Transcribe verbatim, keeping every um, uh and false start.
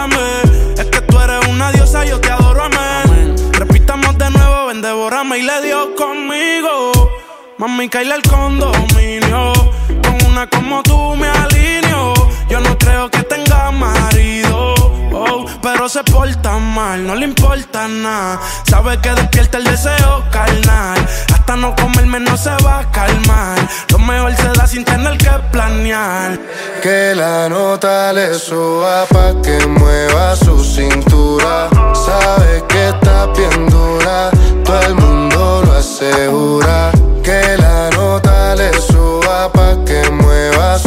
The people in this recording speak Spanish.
enamórame. Es que tú eres una diosa, yo te adoro, amén. Repitamos de nuevo, ven, devórame. Y le dio conmigo. Mami, caile al condominio. Con una como tú me alineo. Yo no creo que tenga marido, oh, pero se porta mal, no le importa nada. Sabe que despierta el deseo carnal. Hasta no comerme no se va a calmar. Lo mejor se da sin tener que planear. Que la nota le suba pa' que mueva su cintura. Sabe que está bien dura, todo el mundo lo asegura. Que la nota le suba pa' que mueva